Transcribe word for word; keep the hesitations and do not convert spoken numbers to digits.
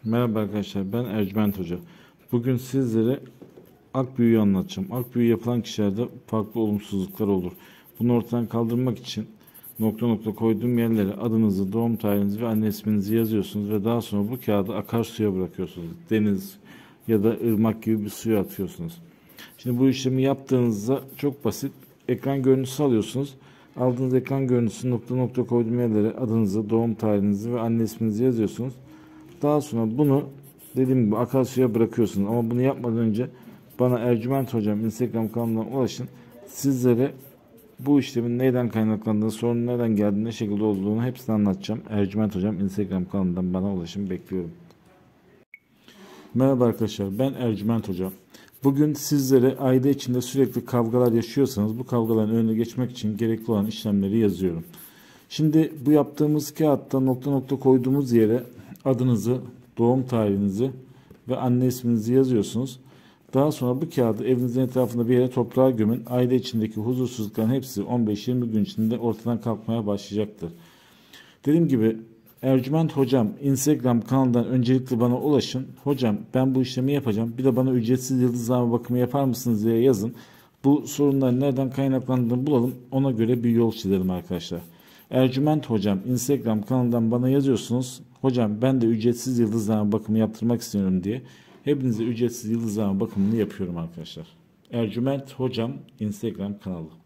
Merhaba arkadaşlar, ben Ercüment Hoca. Bugün sizlere akbüyü anlatacağım. Akbüyü yapılan kişilerde farklı olumsuzluklar olur. Bunu ortadan kaldırmak için nokta nokta koyduğum yerlere adınızı, doğum tarihinizi ve anne isminizi yazıyorsunuz ve daha sonra bu kağıdı akarsuya bırakıyorsunuz. Deniz ya da ırmak gibi bir suya atıyorsunuz. Şimdi bu işlemi yaptığınızda çok basit. Ekran görüntüsü alıyorsunuz. Aldığınız ekran görüntüsü nokta nokta koyduğum yerlere adınızı, doğum tarihinizi ve anne isminizi yazıyorsunuz. Daha sonra bunu dediğim gibi akarsuya bırakıyorsunuz. Ama bunu yapmadan önce bana Ercüment Hocam Instagram kanalından ulaşın. Sizlere bu işlemin neyden kaynaklandığını, sorunun nereden geldiğini, ne şekilde olduğunu hepsini anlatacağım. Ercüment Hocam Instagram kanalından bana ulaşın. Bekliyorum. Merhaba arkadaşlar, ben Ercüment Hocam. Bugün sizlere aile içinde sürekli kavgalar yaşıyorsanız bu kavgaların önüne geçmek için gerekli olan işlemleri yazıyorum. Şimdi bu yaptığımız kağıtta nokta nokta koyduğumuz yere adınızı, doğum tarihinizi ve anne isminizi yazıyorsunuz. Daha sonra bu kağıdı evinizin etrafında bir yere toprağa gömün. Aile içindeki huzursuzlukların hepsi on beş yirmi gün içinde ortadan kalkmaya başlayacaktır. Dediğim gibi Ercüment Hocam Instagram kanalından öncelikle bana ulaşın. Hocam ben bu işlemi yapacağım. Bir de bana ücretsiz yıldızlama bakımı yapar mısınız diye yazın. Bu sorunların nereden kaynaklandığını bulalım. Ona göre bir yol çizelim arkadaşlar. Ercüment Hocam Instagram kanalından bana yazıyorsunuz. Hocam ben de ücretsiz yıldızlama bakımı yaptırmak istiyorum diye. Hepinize ücretsiz yıldızlama bakımını yapıyorum arkadaşlar. Ercüment Hocam Instagram kanalı.